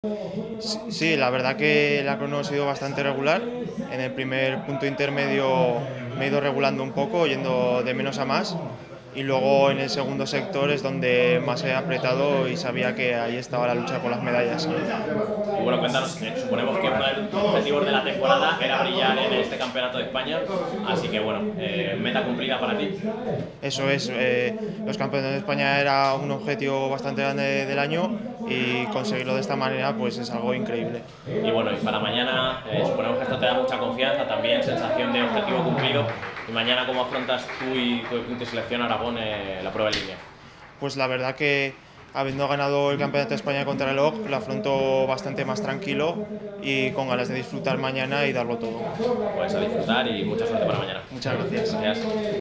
Sí, la verdad que la crono ha sido bastante regular. En el primer punto intermedio me he ido regulando un poco, yendo de menos a más. Y luego en el segundo sector es donde más he apretado y sabía que ahí estaba la lucha por las medallas. Y bueno, cuéntanos, suponemos que uno de tus objetivos de la temporada era brillar en este campeonato de España, así que bueno, meta cumplida para ti. Eso es, los campeones de España era un objetivo bastante grande del año y conseguirlo de esta manera pues es algo increíble. Y bueno, y para mañana, suponemos que esto te da mucha confianza, también sensación de objetivo cumplido. Y mañana, ¿cómo afrontas tú y tu selección Aragón la prueba en línea? Pues la verdad que habiendo ganado el Campeonato de España contra reloj, lo afronto bastante más tranquilo y con ganas de disfrutar mañana y darlo todo. Pues a disfrutar y mucha suerte para mañana. Muchas gracias. Gracias.